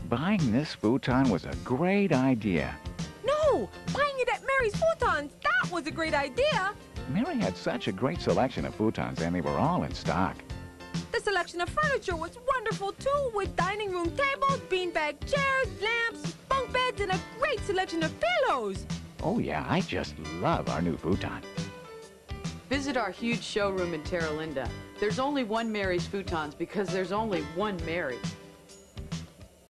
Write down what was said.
Buying this futon was a great idea. No! Buying it at Mary's Futons! That was a great idea! Mary had such a great selection of futons, and they were all in stock. The selection of furniture was wonderful, too, with dining room tables, beanbag chairs, lamps, bunk beds, and a great selection of pillows. Oh, yeah, I just love our new futon. Visit our huge showroom in Terra Linda. There's only one Mary's Futons because there's only one Mary.